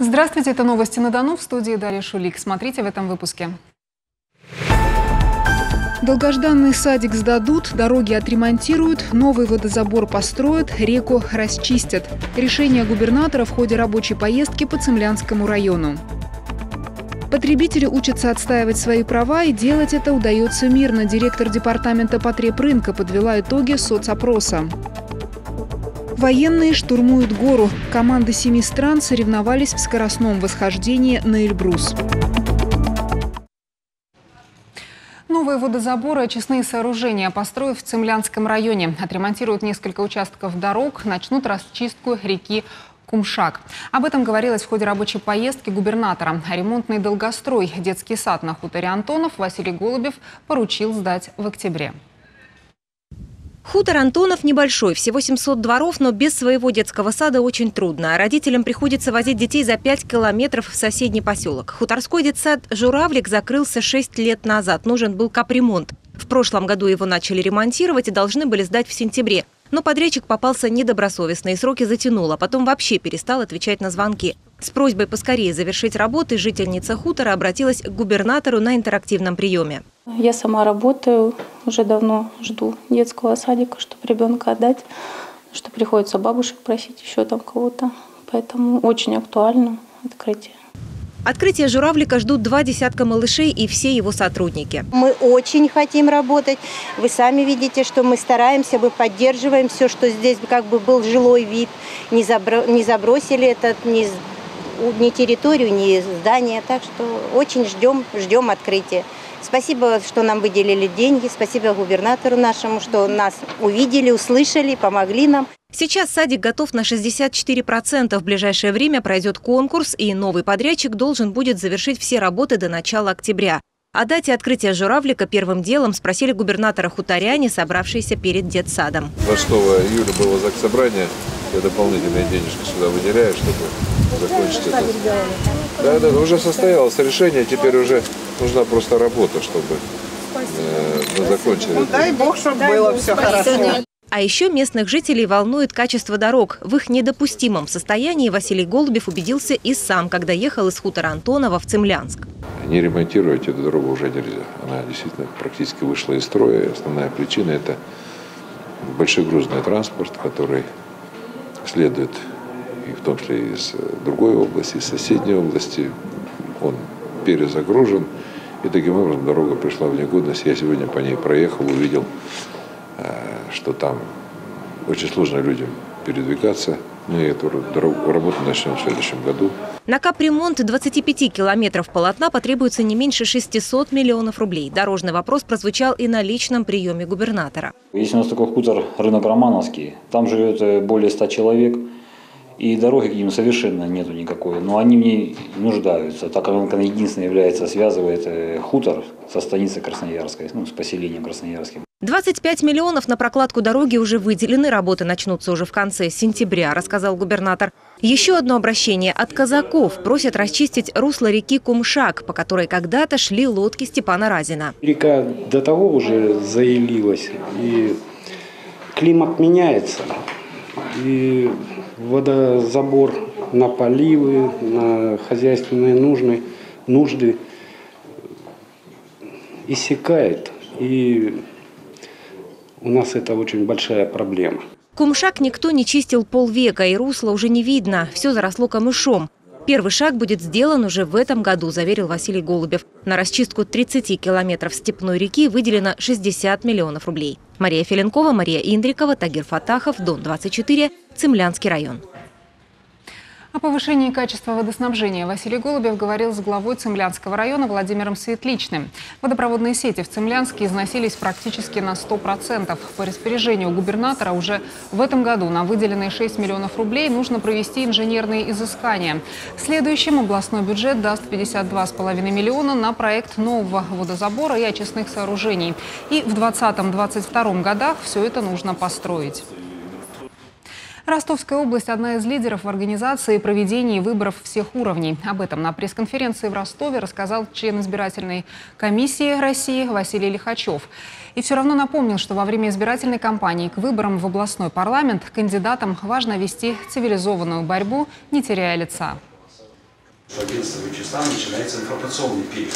Здравствуйте, это новости на Дону, в студии Дарья Шулик. Смотрите в этом выпуске. Долгожданный садик сдадут, дороги отремонтируют, новый водозабор построят, реку расчистят. Решение губернатора в ходе рабочей поездки по Цимлянскому району. Потребители учатся отстаивать свои права, и делать это удается мирно. Директор департамента потребрынка подвела итоги соцопроса. Военные штурмуют гору. Команды 7 стран соревновались в скоростном восхождении на Эльбрус. Новые водозаборы и очистные сооружения построят в Цимлянском районе. Отремонтируют несколько участков дорог, начнут расчистку реки Кумшак. Об этом говорилось в ходе рабочей поездки губернатора. Ремонтный долгострой детский сад на хуторе Антонов Василий Голубев поручил сдать в октябре. Хутор Антонов небольшой, всего 700 дворов, но без своего детского сада очень трудно. Родителям приходится возить детей за 5 километров в соседний поселок. Хуторской детсад «Журавлик» закрылся 6 лет назад. Нужен был капремонт. В прошлом году его начали ремонтировать и должны были сдать в сентябре. Но подрядчик попался недобросовестно и сроки затянул, а потом вообще перестал отвечать на звонки. С просьбой поскорее завершить работы жительница хутора обратилась к губернатору на интерактивном приеме. Я сама работаю, уже давно жду детского садика, чтобы ребенка отдать, что приходится бабушек просить, еще там кого-то. Поэтому очень актуально открытие. Открытие «Журавлика» ждут 20 малышей и все его сотрудники. Мы очень хотим работать. Вы сами видите, что мы стараемся, мы поддерживаем все, что здесь как бы был жилой вид. Не забросили этот ни территорию, ни здание. Так что очень ждем открытия. Спасибо, что нам выделили деньги. Спасибо губернатору нашему, что нас увидели, услышали, помогли нам. Сейчас садик готов на 64%. В ближайшее время пройдет конкурс, и новый подрядчик должен будет завершить все работы до начала октября. О дате открытия «Журавлика» первым делом спросили губернатора хуторяне, собравшиеся перед детсадом. 6 июля было заксобрание. Я дополнительные денежки сюда выделяю, чтобы закончить это. Да, уже состоялось решение, теперь уже нужна просто работа, чтобы мы закончили. Ну, дай бог, чтобы было все хорошо. А еще местных жителей волнует качество дорог. В их недопустимом состоянии Василий Голубев убедился и сам, когда ехал из хутора Антонова в Цимлянск. Не ремонтировать эту дорогу уже нельзя. Она действительно практически вышла из строя. Основная причина – это большегрузный транспорт, который следует и в том числе из другой области, из соседней области. Он перезагружен. И таким образом дорога пришла в негодность. Я сегодня по ней проехал, увидел, что там очень сложно людям передвигаться. Мы эту работу начнем в следующем году. На капремонт 25 километров полотна потребуется не меньше 600 миллионов рублей. Дорожный вопрос прозвучал и на личном приеме губернатора. Есть у нас такой хутор рынок Романовский. Там живет более 100 человек. И дороги к ним совершенно нету никакой. Но они в ней нуждаются, так как она единственная является, связывает хутор со станицей Красноярской, с поселением Красноярским. 25 миллионов на прокладку дороги уже выделены. Работы начнутся уже в конце сентября, рассказал губернатор. Еще одно обращение от казаков. Просят расчистить русло реки Кумшак, по которой когда-то шли лодки Степана Разина. Река до того уже заилилась, и климат меняется. И водозабор на поливы, на хозяйственные нужды иссякает. И у нас это очень большая проблема. Кумшак никто не чистил полвека, и русла уже не видно. Все заросло камышом. Первый шаг будет сделан уже в этом году, заверил Василий Голубев. На расчистку 30 километров степной реки выделено 60 миллионов рублей. Мария Филенкова, Мария Индрикова, Тагир Фатахов, Дон-24, Цимлянский район. О повышении качества водоснабжения Василий Голубев говорил с главой Цимлянского района Владимиром Светличным. Водопроводные сети в Цимлянске износились практически на 100%. По распоряжению губернатора уже в этом году на выделенные 6 миллионов рублей нужно провести инженерные изыскания. В следующем областной бюджет даст 52,5 миллиона на проект нового водозабора и очистных сооружений. И в 2020-2022 годах все это нужно построить. Ростовская область – одна из лидеров в организации и проведении выборов всех уровней. Об этом на пресс-конференции в Ростове рассказал член избирательной комиссии России Василий Лихачев. И все равно напомнил, что во время избирательной кампании к выборам в областной парламент кандидатам важно вести цивилизованную борьбу, не теряя лица. 11 числа начинается информационный период.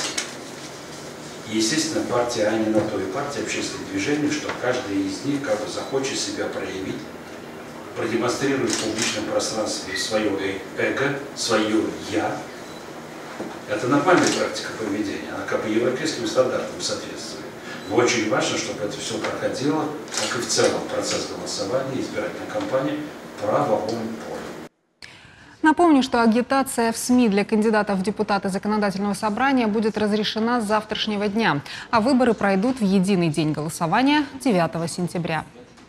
И, естественно, партия Ани на то и партия общественных движений, что каждый из них как бы захочет себя проявить, продемонстрирует в публичном пространстве свое эго, свое «я». Это нормальная практика поведения, она как бы европейским стандартам соответствует. Но очень важно, чтобы это все проходило, как и в целом процесс голосования, избирательной кампании, в правовом поле. Напомню, что агитация в СМИ для кандидатов в депутаты Законодательного собрания будет разрешена с завтрашнего дня, а выборы пройдут в единый день голосования 9 сентября.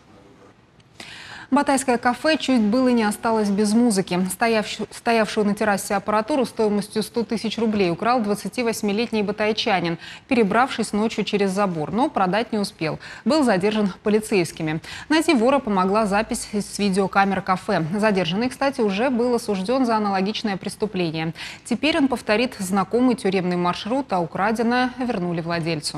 Батайское кафе чуть было не осталось без музыки. Стоявшую на террасе аппаратуру стоимостью 100 тысяч рублей украл 28-летний батайчанин, перебравшись ночью через забор, но продать не успел. Был задержан полицейскими. Найти вора помогла запись с видеокамер кафе. Задержанный, кстати, уже был осужден за аналогичное преступление. Теперь он повторит знакомый тюремный маршрут, а украденное вернули владельцу.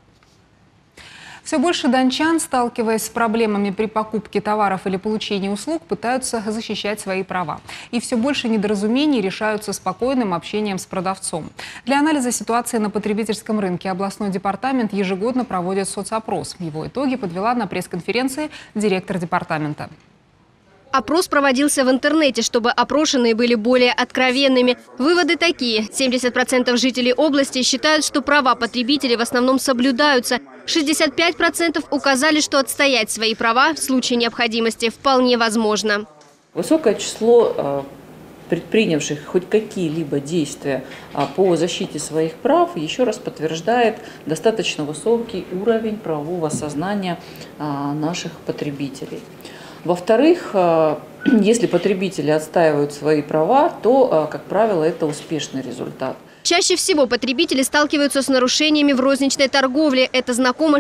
Все больше дончан, сталкиваясь с проблемами при покупке товаров или получении услуг, пытаются защищать свои права. И все больше недоразумений решаются спокойным общением с продавцом. Для анализа ситуации на потребительском рынке областной департамент ежегодно проводит соцопрос. Его итоги подвела на пресс-конференции директор департамента. Опрос проводился в интернете, чтобы опрошенные были более откровенными. Выводы такие. 70% жителей области считают, что права потребителей в основном соблюдаются. 65% указали, что отстоять свои права в случае необходимости вполне возможно. Высокое число предпринявших хоть какие-либо действия по защите своих прав еще раз подтверждает достаточно высокий уровень правового сознания наших потребителей. Во-вторых, если потребители отстаивают свои права, то, как правило, это успешный результат. Чаще всего потребители сталкиваются с нарушениями в розничной торговле. Это знакомо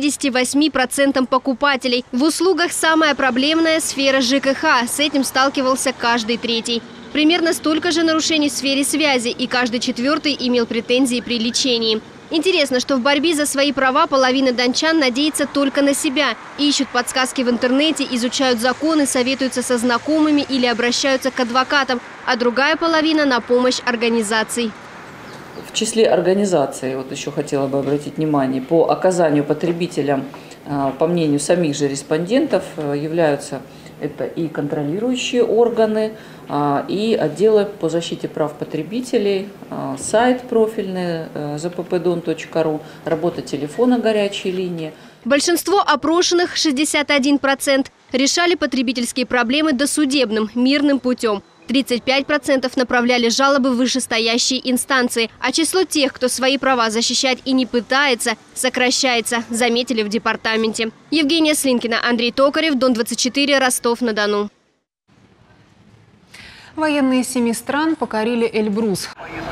68% покупателей. В услугах самая проблемная сфера ЖКХ. С этим сталкивался каждый третий. Примерно столько же нарушений в сфере связи, и каждый четвертый имел претензии при лечении. Интересно, что в борьбе за свои права половина дончан надеется только на себя. Ищут подсказки в интернете, изучают законы, советуются со знакомыми или обращаются к адвокатам, а другая половина на помощь организаций. В числе организаций, вот еще хотела бы обратить внимание, по оказанию потребителям, по мнению самих же респондентов, являются это и контролирующие органы, и отделы по защите прав потребителей, сайт профильный zppdon.ru, работа телефона горячей линии. Большинство опрошенных, 61%, решали потребительские проблемы досудебным, мирным путем. 35% направляли жалобы в вышестоящие инстанции, а число тех, кто свои права защищать и не пытается, сокращается, заметили в департаменте. Евгения Слинкина, Андрей Токарев, Дон-24, Ростов-на-Дону. Военные 7 стран покорили Эльбрус.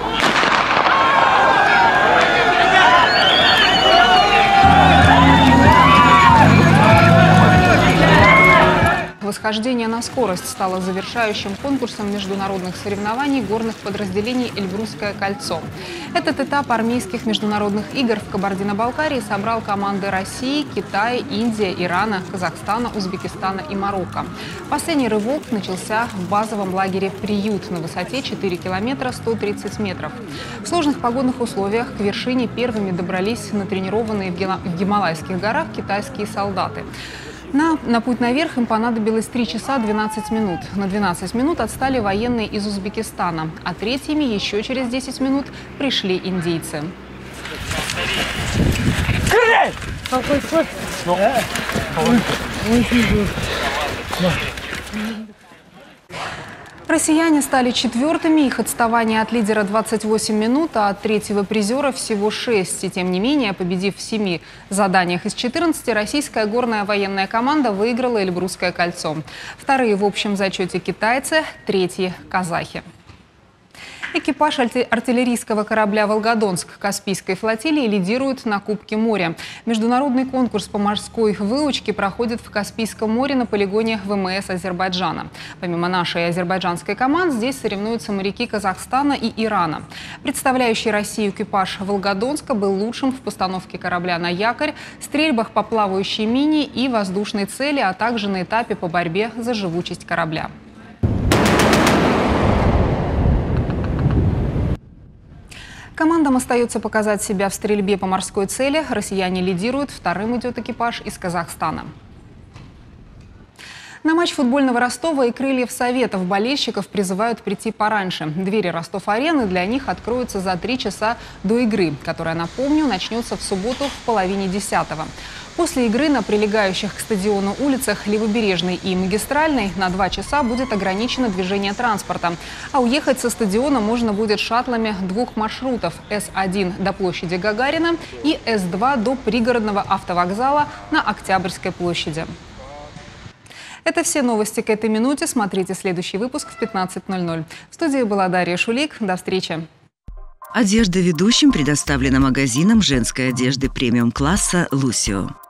Восхождение на скорость стало завершающим конкурсом международных соревнований горных подразделений «Эльбрусское кольцо». Этот этап армейских международных игр в Кабардино-Балкарии собрал команды России, Китая, Индии, Ирана, Казахстана, Узбекистана и Марокко. Последний рывок начался в базовом лагере «Приют» на высоте 4 километра 130 метров. В сложных погодных условиях к вершине первыми добрались натренированные в Гималайских горах китайские солдаты. На путь наверх им понадобилось 3 часа 12 минут. На 12 минут отстали военные из Узбекистана, а третьими еще через 10 минут пришли индийцы. Россияне стали четвертыми, их отставание от лидера 28 минут, а от третьего призера всего 6. И тем не менее, победив в 7 заданиях из 14, российская горная военная команда выиграла Эльбрусское кольцо. Вторые в общем зачете китайцы, третьи – казахи. Экипаж артиллерийского корабля «Волгодонск» Каспийской флотилии лидирует на Кубке моря. Международный конкурс по морской выучке проходит в Каспийском море на полигоне ВМС Азербайджана. Помимо нашей и азербайджанской команд, здесь соревнуются моряки Казахстана и Ирана. Представляющий Россию экипаж «Волгодонска» был лучшим в постановке корабля на якорь, стрельбах по плавающей мине и воздушной цели, а также на этапе по борьбе за живучесть корабля. Командам остается показать себя в стрельбе по морской цели. Россияне лидируют, вторым идет экипаж из Казахстана. На матч футбольного Ростова и Крыльев Советов болельщиков призывают прийти пораньше. Двери Ростов-арены для них откроются за 3 часа до игры, которая, напомню, начнется в субботу в половине 10-го. После игры на прилегающих к стадиону улицах Левобережной и Магистральной на 2 часа будет ограничено движение транспорта. А уехать со стадиона можно будет шаттлами 2 маршрутов – С1 до площади Гагарина и С2 до пригородного автовокзала на Октябрьской площади. Это все новости к этой минуте. Смотрите следующий выпуск в 15:00. В студии была Дарья Шулик. До встречи. Одежда ведущим предоставлена магазином женской одежды премиум-класса «Лусио».